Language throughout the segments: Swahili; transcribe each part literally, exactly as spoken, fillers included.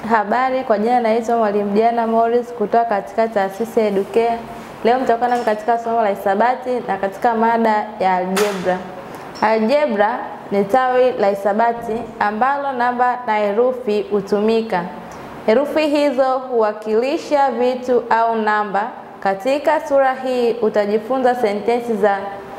Habari, kwa jina naitwa Mwalimu Diana Morris kutoka katika taasisi ya Educare. Leo mtakuwa nami katika somo la hisabati na katika mada ya algebra. Algebra ni tawi la hisabati ambalo namba na herufi hutumika. Herufi hizo huwakilisha vitu au namba. Katika sura hii utajifunza sentensi za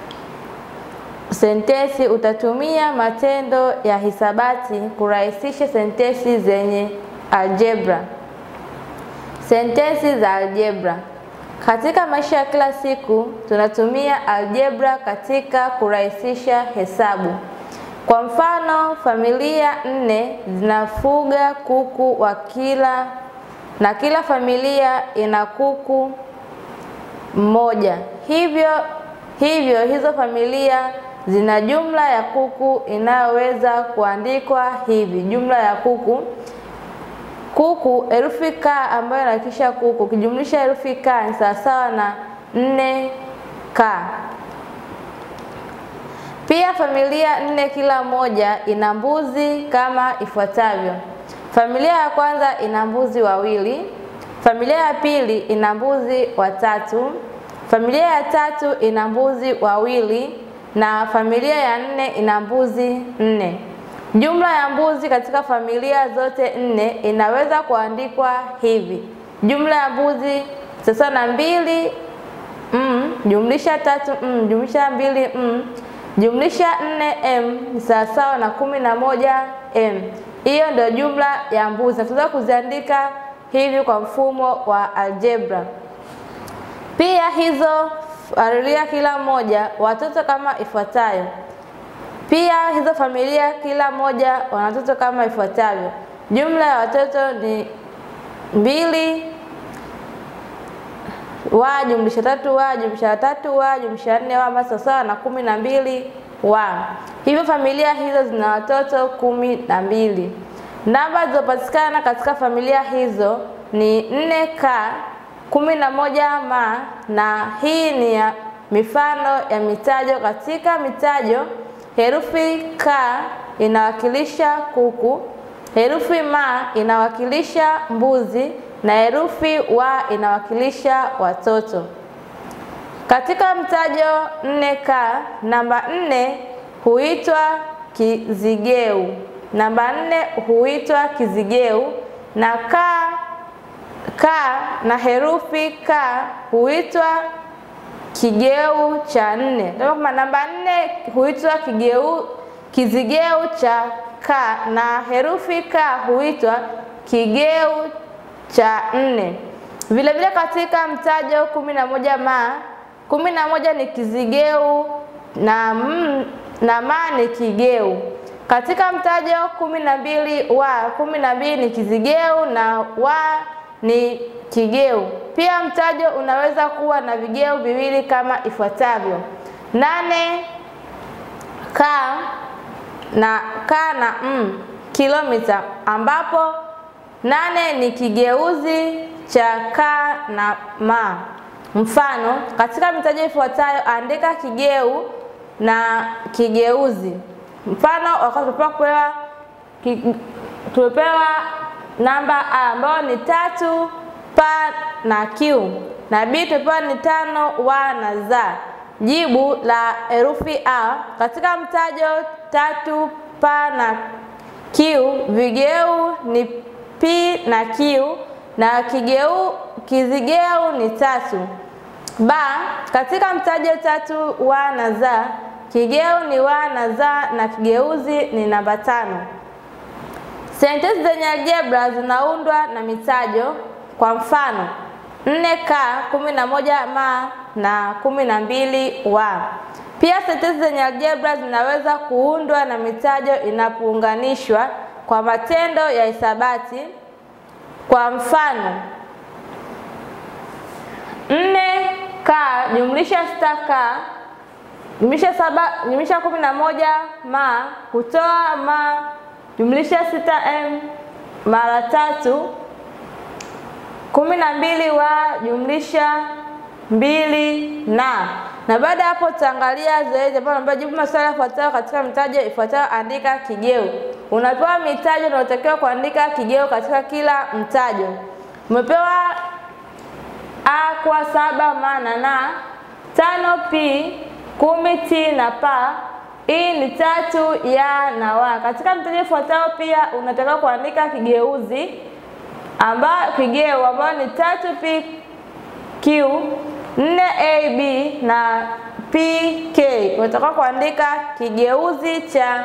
sentensi utatumia matendo ya hisabati kurahisisha sentensi zenye algebra. Sentensi za algebra. Katika maisha ya kila siku tunatumia algebra katika kurahisisha hesabu. Kwa mfano, familia nne zinafuga kuku wa kila na kila familia ina kuku mmoja. Hivyo hivyo hizo familia zina jumla ya kuku inayoweza kuandikwa hivi. Jumla ya kuku kuku herufi k ambayo inawakilisha kuku kijumlisha herufi k ni sawasawa na nne k. Pia familia nne kila moja ina mbuzi kama ifuatavyo. Familia ya kwanza ina mbuzi wawili, familia ya pili ina mbuzi watatu, familia ya tatu ina mbuzi wawili na familia ya nne ina mbuzi nne. Jumla ya mbuzi katika familia zote nne inaweza kuandikwa hivi. Jumla ya mbuzi sasa na mbili mm, jumlisha tatu mm, jumlisha mbili mm, jumlisha nne m ni sawasawa na kumi na moja m. Hiyo ndio jumla ya mbuzi. Tunaweza kuziandika hivi kwa mfumo wa algebra. Pia hizo familia kila moja watoto kama ifuatayo. Pia hizo familia kila moja wana watoto kama ifuatavyo. Jumla ya watoto ni mbili wa jumlisha tatu wa jumlisha tatu wa jumlisha nne wa sawasawa na kumi na mbili wa. Hivyo familia hizo zina watoto kumi na mbili. Namba zilizopatikana katika familia hizo ni nne k, kumi na moja m, na hii ni ya mifano ya mitajo. Katika mitajo herufi k inawakilisha kuku, herufi m inawakilisha mbuzi na herufi w inawakilisha watoto. Katika mtajo nne k, namba nne huitwa kizigeu. Namba nne huitwa kizigeu na k k na herufi k huitwa kigeu cha nne. Kama namba nne huitwa kigeu kizigeu cha k na herufi k huitwa kigeu cha nne. Vile vile katika mtajo kumi na moja m, kumi na moja ni kizigeu na m, na m ni kigeu. Katika mtajo kumi na mbili wa, kumi na mbili ni kizigeu na wa ni kigeu. Pia mtajo unaweza kuwa na vigeu viwili kama ifuatavyo. Nane k na k na m kilomita, ambapo nane ni kigeuzi cha k na m. Mfano, katika mitajo ifuatayo andika kigeu na kigeuzi. Mfano, wakati tupewa tupewa namba a ambayo ni tatu p na q na b tupewa ni tano w na z. Jibu la herufi a katika mtajo tatu p na q, vigeu ni p na q na kigeu kizigeu ni tatu. B, katika mtajo tatu w na z, kigeu ni w na z na kigeuzi ni namba tano. Sentensi zenye algebra zinaundwa na mitajo. Kwa mfano, nne k, kumi na moja m na kumi na mbili w. Pia sentensi zenye algebra zinaweza kuundwa na mitajo inapounganishwa kwa matendo ya hisabati. Kwa mfano, nne k jumlisha sita k jumlisha saba jumlisha kumi na moja m kutoa m jumlisha sita m mara tatu, kumi na mbili wa jumlisha mbili na. Na baada hapo tutaangalia zoezi ambalo jibu maswali yafuatayo katika mitajo ifuatayo. Andika kigeu. unapewa mitajo na unatakiwa kuandika kigeo katika kila mtajo. Umepewa a kwa saba ma na na, tano p, kumi t na pa, hii ni tatu ya na wa. Katika mtajo ufuatao pia unatakiwa kuandika kigeuzi amba kigeo ambao ni tatu p q, nne a b na p k. Unatakiwa kuandika kigeuzi cha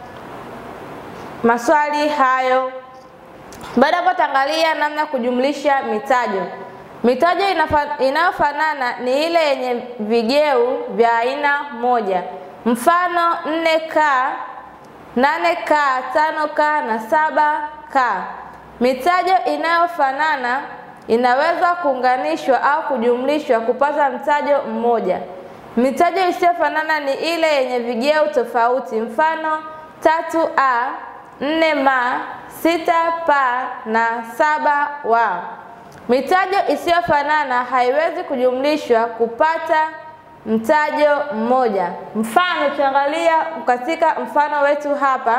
maswali hayo. Baada hapo tangalia namna kujumlisha mitajo. Mitajo inayofanana ni ile yenye vigeu vya aina moja. Mfano nne k, nane k, tano k na saba k. Mitajo inayofanana inaweza kuunganishwa au kujumlishwa kupata mtajo mmoja. Mitajo isiyofanana ni ile yenye vigeu tofauti. Mfano tatu a, nne ma, sita pa na saba wa. Mitajo isiyofanana haiwezi kujumlishwa kupata mtajo mmoja. Mfano tuangalia katika mfano wetu hapa.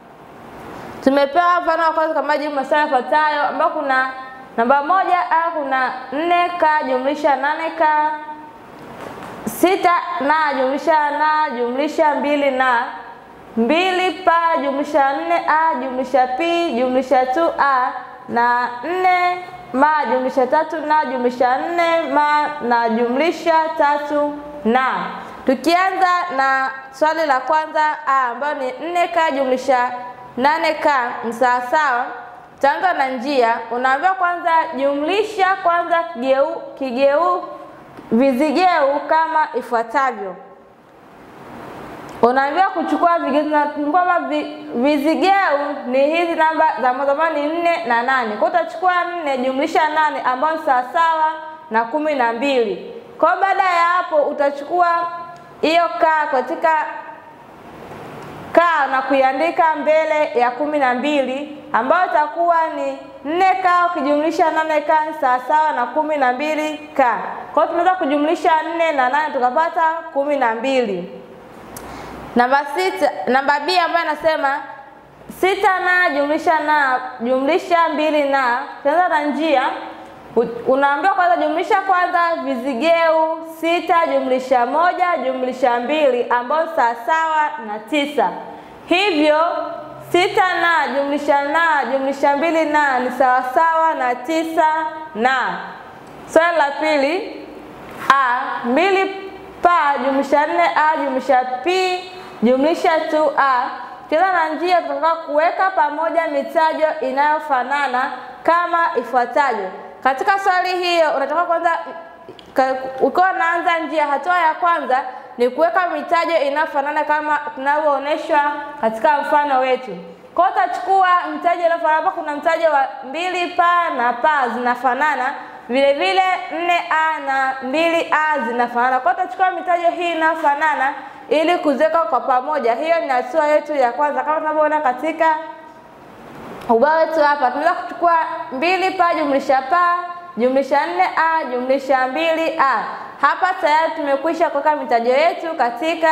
Tumepewa mfano wa kwanza kama jibu maswali yafuatayo ambapo kuna namba moja a, kuna nne k jumlisha nane k, sita na jumlisha na jumlisha mbili na, mbili pa jumlisha nne a jumlisha p jumlisha tu a na nne ma jumlisha tatu na jumlisha nne ma na jumlisha tatu na. Tukianza na swali la kwanza a ambayo ni nne k jumlisha nane k msawasawa, tutaanza na njia. Unaambiwa kwanza jumlisha kwanza kigeu kigeu vizigeu kama ifuatavyo. Unaambiwa kuchukua vigeu na kwamba vizigeu ni hizi namba za mwanzo ni nne na nane. Kwa utachukua nne jumlisha nane ambayo ni sawa na kumi na mbili. Kwa baada ya hapo utachukua hiyo k katika k na kuiandika mbele ya kumi na mbili ambayo itakuwa ni nne k ukijumlisha nane k sawa na kumi na mbili k. Kwa hiyo tunaweza kujumlisha nne na nane tukapata kumi na mbili. Namba sita, namba B ambayo inasema sita na jumlisha na jumlisha mbili na. Tuanza na njia. Unaambiwa kwanza jumlisha kwanza vizigeu sita jumlisha moja jumlisha mbili ambayo sawa na tisa. Hivyo sita na jumlisha na jumlisha mbili na ni sawa sawa na tisa na. Swali la pili a, mbili pa jumlisha nne a jumlisha p jumlisha tu a. Kila na njia tunataka kuweka pamoja mitajo inayofanana kama ifuatavyo. Katika swali hiyo unataka kwanza ukiwa unaanza njia, hatua ya kwanza ni kuweka mitajo inayofanana kama tunavyoonyeshwa katika mfano wetu. Kwa hiyo utachukua mtajo inayofanana. Hapa kuna mtajo wa mbili pa na pa zinafanana, vile vile nne a na mbili a zinafanana. Kwa hiyo utachukua mitajo hii inayofanana ili kuziweka kwa pamoja. Hiyo ni hatua yetu ya kwanza kama tunavyoona katika ubao wetu hapa. Tunaweza kuchukua mbili pa jumlisha pa jumlisha nne a jumlisha mbili a. Hapa tayari tumekwisha kuweka mitajo yetu katika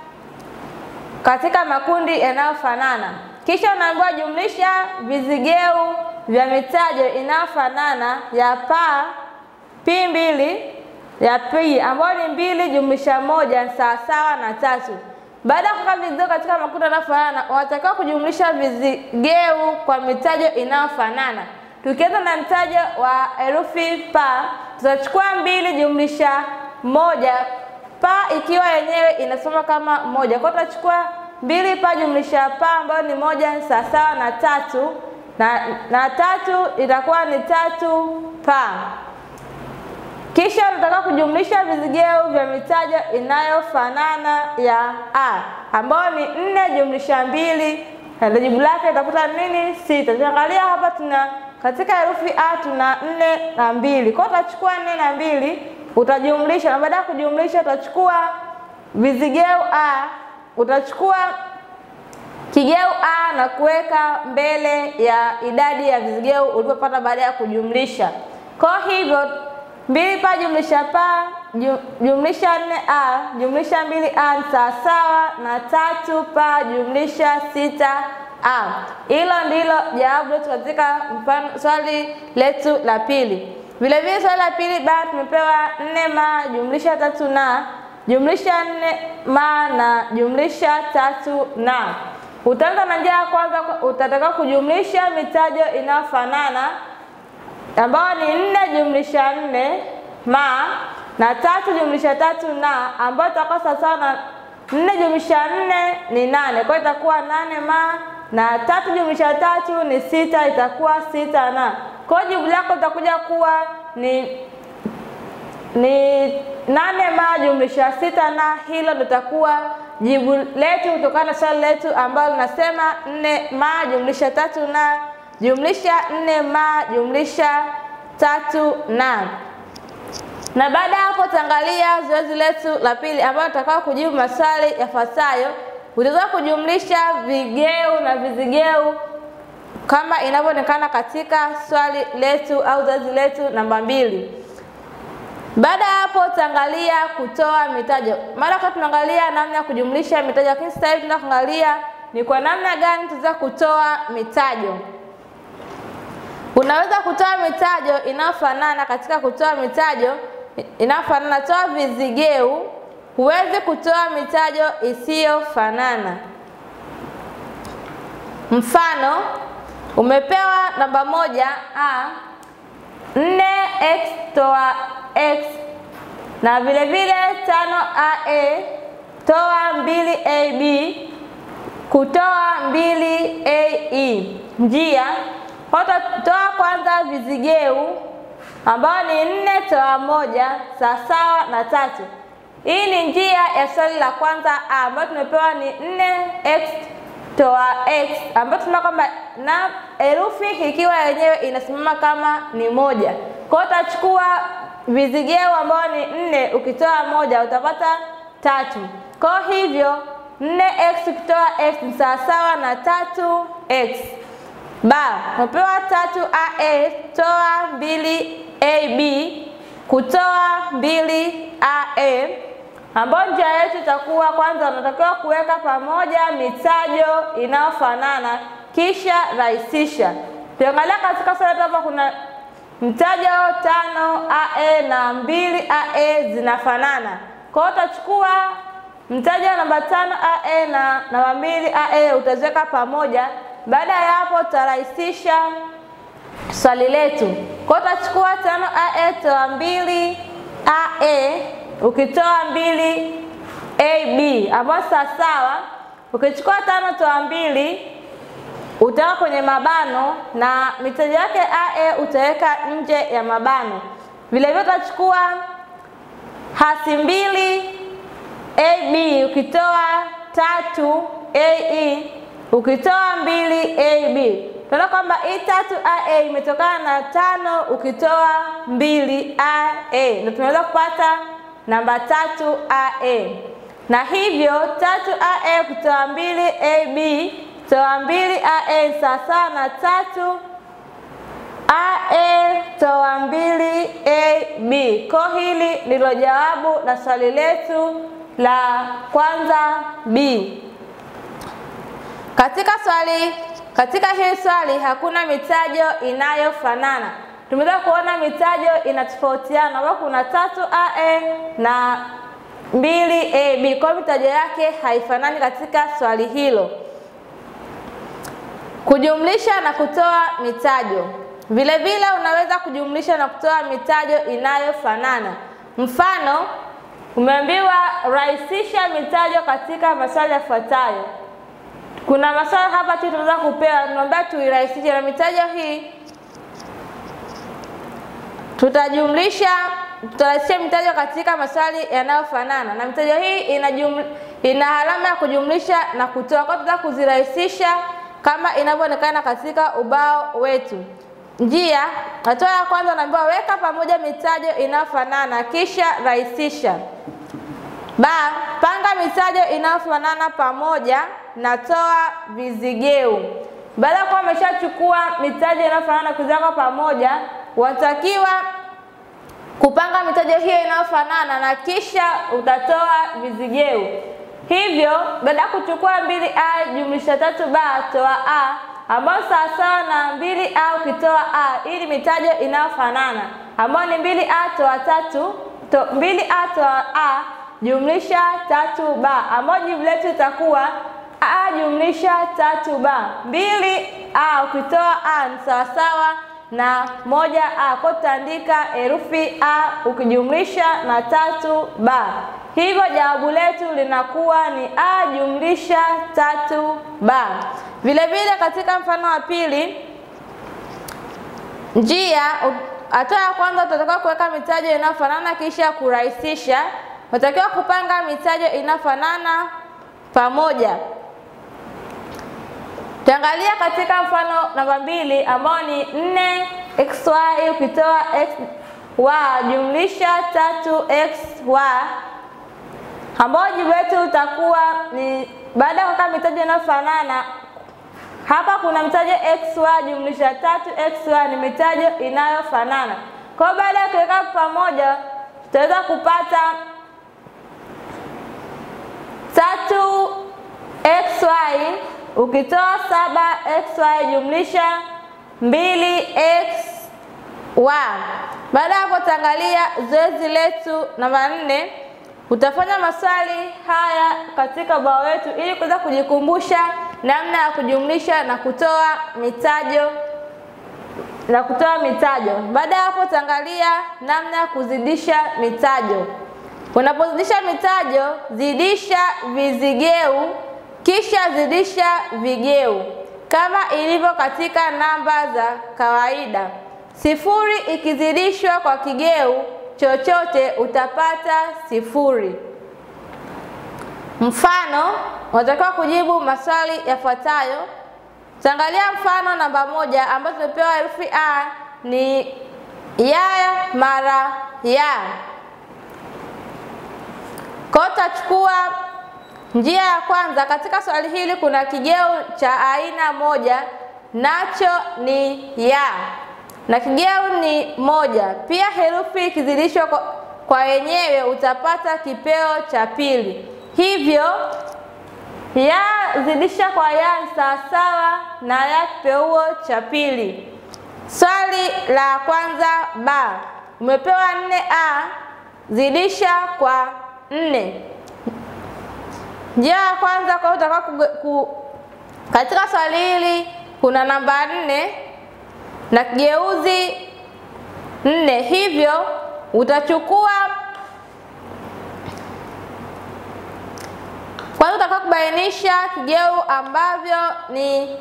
katika makundi yanayofanana. Kisha unaambiwa jumlisha vizigeu vya mitajo inayofanana ya pa p mbili ya p ambayo ni mbili jumlisha moja sawa na tatu. Baada ya kuweka vizigeu katika makundi yanayofanana, unatakiwa kujumlisha vizigeu kwa mitajo inayofanana. Tukianza na mtajo wa herufi pa, tutachukua mbili jumlisha moja, pa ikiwa yenyewe inasoma kama moja. Kwa hiyo tutachukua mbili pa jumlisha pa ambayo ni moja sawa na tatu na, na tatu itakuwa ni tatu pa. Kisha tunataka kujumlisha vizigeu vya mitajo inayofanana ya a ambayo ni nne jumlisha mbili, na jibu lake itakuta nini? sita. Tuangalia hapa tuna katika herufi a tuna nne na mbili. Kwa hiyo utachukua nne na mbili utajumlisha, na baada ya kujumlisha utachukua vizigeu a, utachukua kigeu a na kuweka mbele ya idadi ya vizigeu ulipopata baada ya kujumlisha. Kwa hivyo mbili pa jumlisha pa jumlisha nne a jumlisha mbili a sawa na tatu pa jumlisha sita A. Hilo ndilo jawabu letu katika mfano swali letu la pili. Vile vile swali la pili bado tumepewa nne ma jumlisha tatu na jumlisha nne ma na jumlisha tatu na. Utaanza na njia ya kwanza, utataka kujumlisha mitajo inayofanana ambayo ni nne jumlisha nne ma na tatu jumlisha tatu na, ambayo itakuwa sawa na nne jumlisha nne ni nane. Kwa hiyo itakuwa nane ma na tatu jumlisha tatu ni sita, itakuwa sita na. Kwa hiyo jibu lako litakuja kuwa ni ni nane ma jumlisha sita na. Hilo litakuwa jibu letu kutokana na swali letu ambalo linasema nne ma jumlisha tatu na jumlisha nne ma jumlisha tatu na. Na baada ya hapo tutaangalia zoezi letu la pili ambalo tutakao kujibu maswali yafuatayo. Utaweza kujumlisha vigeu na vizigeu kama inavyoonekana katika swali letu au zoezi letu namba mbili. Baada ya hapo tutaangalia kutoa mitajo. Mara kwa tunaangalia namna ya kujumlisha mitajo, lakini sasa hivi tunaangalia ni kwa namna gani tunaweza kutoa mitajo. Unaweza kutoa mitajo inayofanana. Katika kutoa mitajo inayofanana, toa vizigeu. Huwezi kutoa mitajo isiyofanana. Mfano, umepewa namba moja a, nne x toa x, na vile vile tano a e toa mbili a b kutoa mbili a e. Njia, toa kwanza vizigeu ambao ni nne toa moja sawa na tatu. Hii ni njia ya swali la kwanza a, ambayo tumepewa ni nne x toa x, ambayo tunaona kwamba na herufi ikiwa yenyewe inasimama kama ni moja. Kwa hiyo utachukua vizigeu ambao ni nne, ukitoa moja utapata tatu. Kwa hivyo nne x ukitoa x ni sawa na tatu x. Ba, tumepewa tatu a e toa mbili a b kutoa mbili a e, ambayo njia yetu itakuwa kwanza unatakiwa kuweka pamoja mitajo inayofanana kisha rahisisha. Tuangalia katika swali hapa kuna mtajo tano a e na mbili a e zinafanana. Kwa hiyo utachukua mtajo namba tano a e na namba mbili a e utaziweka pamoja. Baada ya hapo utarahisisha swali letu. Kwa hiyo utachukua tano a e toa mbili a e ukitoa mbili a b, ambayo sawa. Ukichukua tano toa mbili utaweka kwenye mabano na mitajo yake a e utaweka nje ya mabano. Vile vile utachukua hasi mbili a b ukitoa tatu a e ukitoa mbili a b. Tunaona kwamba hii tatu a e imetokana na tano ukitoa mbili a e, na tunaweza kupata namba tatu a e. Na hivyo tatu a e kutoa mbili a b toa mbili a e sawa na tatu a e toa mbili a b. Kwa hili ndilo jawabu la swali letu la kwanza B. Katika swali katika hili swali hakuna mitajo inayofanana. Tumeweza kuona mitajo inatofautiana, ambapo kuna tatu a e na mbili a b. Kwa mitajo yake haifanani katika swali hilo. Kujumlisha na kutoa mitajo. Vile vile unaweza kujumlisha na kutoa mitajo inayofanana. Mfano, umeambiwa rahisisha mitajo katika maswali yafuatayo. Kuna maswali hapa tu tunaweza kupewa, tunaomba tuirahisishe, na mitajo hii tutajumlisha tutarahisisha mitajo katika maswali yanayofanana, na mitajo hii ina jumla, ina alama ya kujumlisha na kutoa. Kwa tutaka kuzirahisisha kama inavyoonekana katika ubao wetu. Njia, hatua ya kwanza unaambiwa weka pamoja mitajo inayofanana kisha rahisisha. Ba, panga mitajo inayofanana pamoja na toa vizigeu. Baada ya kuwa umeshachukua mitajo inayofanana kuziweka pamoja, watakiwa kupanga mitajo hiyo inayofanana na kisha utatoa vizigeu. Hivyo baada ya kuchukua mbili a jumlisha tatu b toa a, ambayo sawasawa na mbili a ukitoa a, ili mitajo inayofanana, ambayo ni mbili a toa tatu to, mbili a toa a jumlisha tatu b, ambayo jibu letu itakuwa a jumlisha tatu b. mbili a ukitoa a ni sawasawa na moja a, kwa tutaandika herufi a ukijumlisha na tatu b. Hivyo jawabu letu linakuwa ni a jumlisha tatu b. Vile vile katika mfano wa pili, njia hatua ya kwanza tutatakiwa kuweka mitajo inayofanana kisha kurahisisha. Tunatakiwa kupanga mitajo inayofanana pamoja. Tuangalia katika mfano namba mbili ambao ni nne xy ukitoa x y jumlisha tatu x y, ambao jibu letu utakuwa ni baada ya kuweka mitajo inayofanana. Hapa kuna mitajo xy jumlisha tatu xy ni mitajo inayofanana. Kwa hiyo baada ya kuweka pamoja tutaweza kupata tatu xy ukitoa saba xy jumlisha mbili x y. Baada ya hapo tangalia zoezi letu namba nne. Utafanya maswali haya katika ubao wetu ili kuweza kujikumbusha namna ya kujumlisha na kutoa mitajo na kutoa mitajo. Baada ya hapo tangalia namna ya kuzidisha mitajo. Unapozidisha mitajo, zidisha vizigeu kisha zidisha vigeu kama ilivyo katika namba za kawaida. Sifuri ikizidishwa kwa kigeu chochote utapata sifuri. Mfano, unatakiwa kujibu maswali yafuatayo. Tangalia mfano namba moja ambayo tumepewa herufi a ni ya mara ya. Kwa hiyo tutachukua njia ya kwanza. Katika swali hili kuna kigeu cha aina moja, nacho ni ya, na kigeu ni moja. Pia herufi ikizidishwa kwa, kwa yenyewe utapata kipeo cha pili. Hivyo ya zidisha kwa ya ni sawasawa na ya kipeuo cha pili. Swali la kwanza ba, umepewa nne a zidisha kwa nne. Njia ya kwanza kwa utaka ku, katika swali hili kuna namba nne na kigeuzi nne, hivyo utachukua kwanza utaka kubainisha kigeu ambavyo ni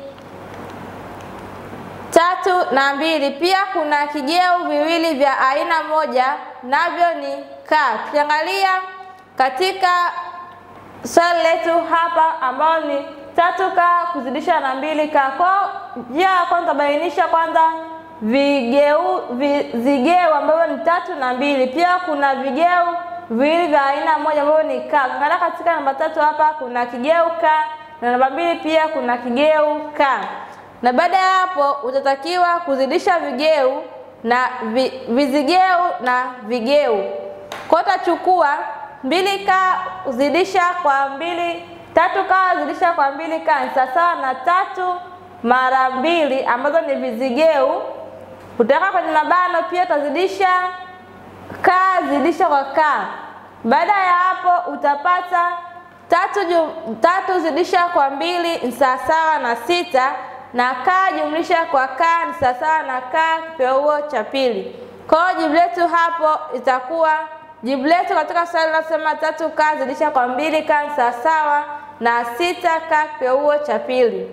tatu na mbili. Pia kuna kigeu viwili vya aina moja, navyo ni ka. Tukiangalia katika swali letu hapa ambao ni tatu ka kuzidisha na mbili ka, kwa njia ya kwanza bainisha kwanza vigeu vizigeu ambavyo ni tatu na mbili. Pia kuna vigeu viwili vya aina moja ambavyo ni ka. Tukiangalia katika namba tatu hapa kuna kigeu ka na namba mbili pia kuna kigeu ka. Na baada ya hapo utatakiwa kuzidisha vigeu na vi, vizigeu na vigeu. Kwa utachukua mbili ka uzidisha kwa mbili, tatu ka uzidisha kwa mbili ka ni sawa na tatu mara mbili ambazo ni vizigeu. Utaweka kwenye mabano, pia utazidisha ka zidisha kwa ka. Baada ya hapo utapata tatu jum, tatu zidisha kwa mbili ni sawa na sita, na ka jumlisha kwa ka ni sawa na ka kipeuo cha pili. Kwa hiyo jibu letu hapo itakuwa jibu letu katika swali linasema tatu ka zidisha kwa mbili ka ni sawa na sita ka kipeuo cha pili.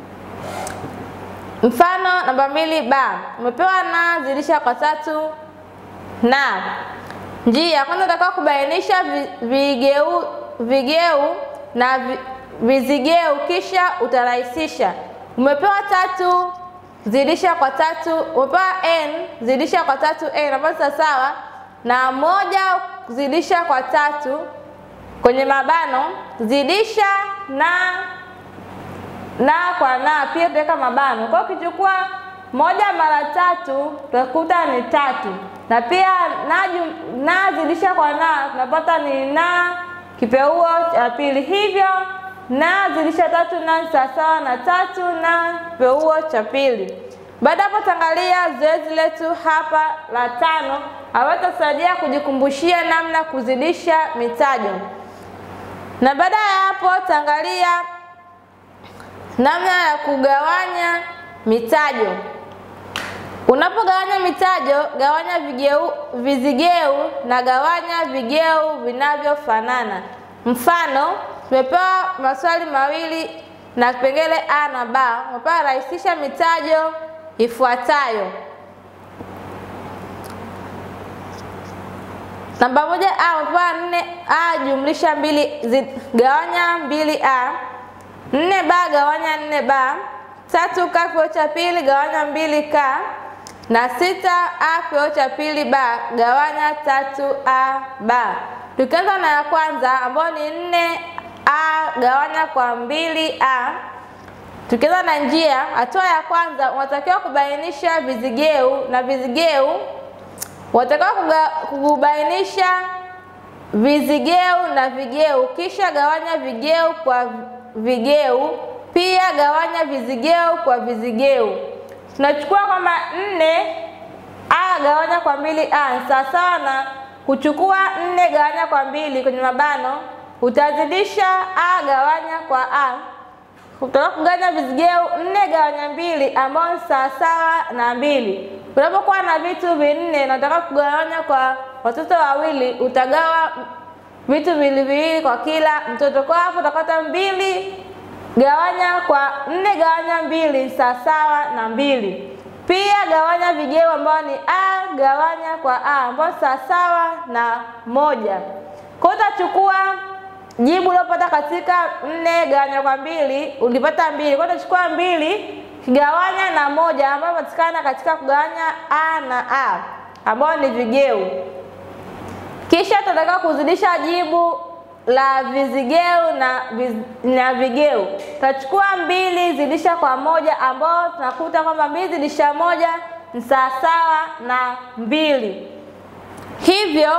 Mfano namba mbili ba, umepewa na zidisha kwa tatu na. Njia kwanza utakao kubainisha vigeu vigeu na vizigeu kisha utarahisisha. Umepewa tatu zidisha kwa tatu, umepewa n zidisha kwa tatu n ambayo sawa na moja zidisha kwa tatu kwenye mabano zidisha na na kwa na, pia tutaweka mabano. Kwa hiyo ukichukua moja mara tatu tutakuta ni tatu, na pia na, na zidisha kwa na tunapata ni na kipeuo cha pili. Hivyo na zidisha tatu na sawasawa na tatu na kipeuo cha pili. Baada hapo tangalia zoezi letu hapa la tano ambalo tutasaidia kujikumbushia namna kuzidisha mitajo. Na baada ya hapo tangalia namna ya kugawanya mitajo. Unapogawanya mitajo, gawanya vigeu, vizigeu na gawanya vigeu vinavyofanana. Mfano, tumepewa maswali mawili na kipengele A na B. Tumepewa rahisisha mitajo ifuatayo. Namba moja A, umepewa nne A jumlisha mbili, gawanya mbili A. nne B gawanya nne B. tatu K kipeo cha pili gawanya mbili K. Na sita A kipeo cha pili B gawanya tatu A B. Tukianza na ya kwanza ambayo ni nne A gawanya kwa mbili A. Tukianza na njia, hatua ya kwanza unatakiwa kubainisha vizigeu na vizigeu. Unatakiwa kubainisha vizigeu na vigeu, kisha gawanya vigeu kwa vigeu, pia gawanya vizigeu kwa vizigeu. Tunachukua kwamba nne A gawanya kwa mbili A sawa na kuchukua nne gawanya kwa mbili kwenye mabano, utazidisha A gawanya kwa A. Utatoka kugawanya vizigeu nne gawanya mbili ambao ni sawa na mbili. Unapokuwa na vitu vinne na unataka kugawanya kwa watoto wawili, utagawa vitu viwili viwili kwa kila mtoto. Kwa hapo utakata mbili gawanya kwa nne gawanya mbili sawa na mbili. Pia gawanya vigeu ambao ni A gawanya kwa A ambao sawa na moja. Kwa utachukua jibu ulilopata katika nne gawanya kwa mbili, ulipata mbili. Kwa utachukua mbili kigawanya na moja ambayo patikana katika kugawanya A na A ambao ni vigeu. Kisha tunataka kuzidisha jibu la vizigeu na, viz, na vigeu. Tutachukua mbili zidisha kwa moja ambao tunakuta kwamba mbili zidisha moja ni sawa na mbili. Hivyo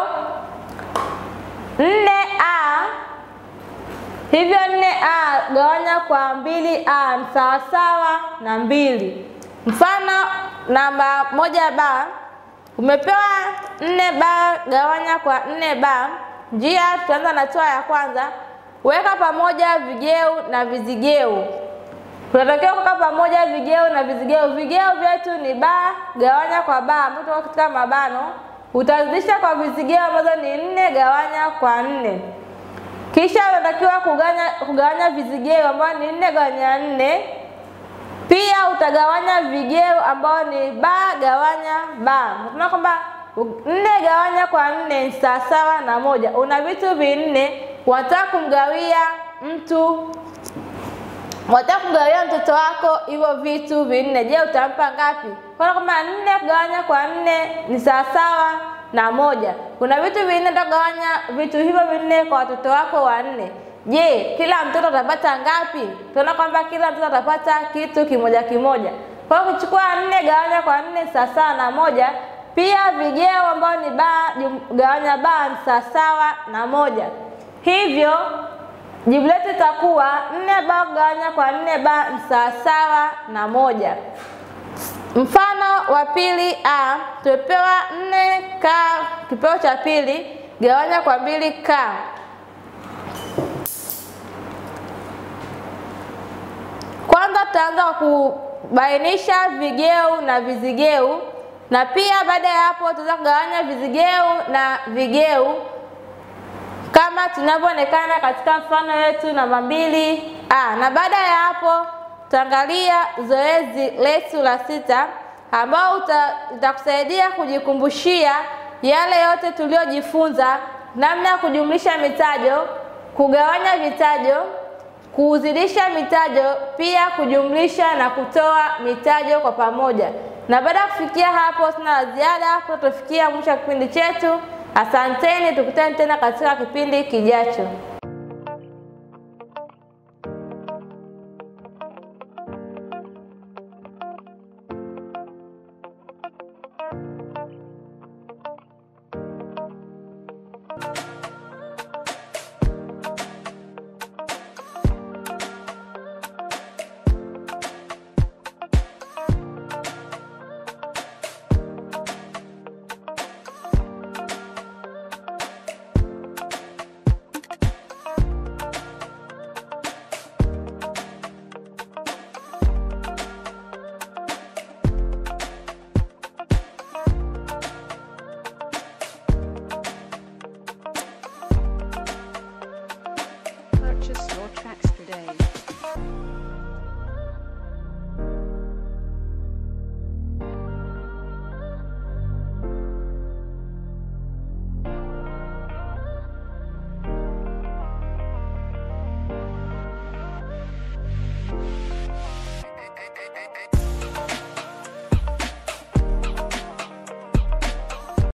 nne A Hivyo nne A gawanya kwa mbili A ni sawa sawa na mbili. Mfano namba moja B, umepewa nne B gawanya kwa nne B. Njia, tutaanza na hatua ya kwanza. Weka pamoja vigeu na vizigeu. Tunatakiwa kuweka pamoja vigeu na vizigeu. Vigeu vyetu ni B gawanya kwa B ambapo tuko katika mabano. Utazidisha kwa vizigeu ambazo ni nne gawanya kwa nne. Kisha unatakiwa kugawanya kugawanya vizigeu ambao ni nne gawanya nne. Pia utagawanya vigeu ambao ni B gawanya B. Tunaona kwamba nne gawanya kwa nne ni sawa na moja. Una vitu vinne, unataka kumgawia mtu unataka kumgawia mtoto wako hivyo vitu vinne. Je, utampa ngapi? Kwa kama nne kugawanya kwa nne ni sawa na moja. Kuna vitu vinne, utagawanya vitu hivyo vinne kwa watoto wako wanne. Je, kila mtoto atapata ngapi? Tunaona kwamba kila mtoto atapata kitu kimoja kimoja. Kwa hiyo kuchukua nne gawanya kwa nne sawa na moja. Pia vigeu ambao ni B gawanya B sawa na moja. Hivyo jibu letu itakuwa nne B gawanya kwa nne B sawa na moja. Mfano wa pili A, tumepewa nne K kipeo cha pili gawanya kwa mbili K. Kwanza tutaanza kubainisha vigeu na vizigeu, na pia baada ya hapo tutaweza kugawanya vizigeu na vigeu kama tunavyoonekana katika mfano wetu namba mbili A. Na baada ya hapo tutaangalia zoezi letu la sita ambao utakusaidia kujikumbushia yale yote tuliojifunza, namna ya kujumlisha mitajo, kugawanya vitajo, kuzidisha mitajo, pia kujumlisha na kutoa mitajo kwa pamoja. Na baada ya kufikia hapo sina la ziada, tufikia mwisho wa kipindi chetu. Asanteni, tukutane tena katika kipindi kijacho.